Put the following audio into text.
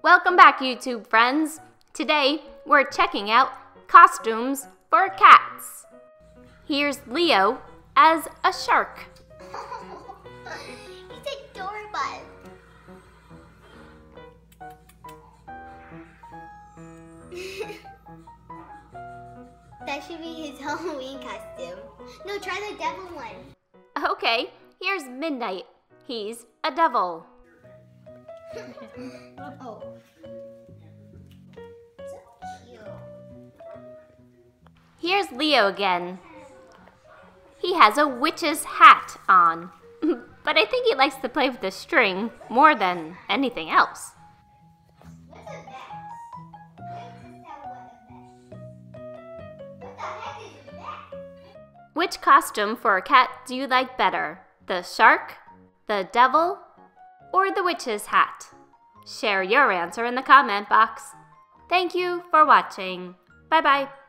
Welcome back, YouTube friends. Today, we're checking out costumes for cats. Here's Leo as a shark. He's adorable. That should be his Halloween costume. No, try the devil one. Okay, here's Midnight. He's a devil. Oh. So cute. Here's Leo again. He has a witch's hat on, but I think he likes to play with the string more than anything else. What's a vest? What the heck is a vest? Which costume for a cat do you like better? The shark, the devil, or the witch's hat? Share your answer in the comment box. Thank you for watching. Bye-bye.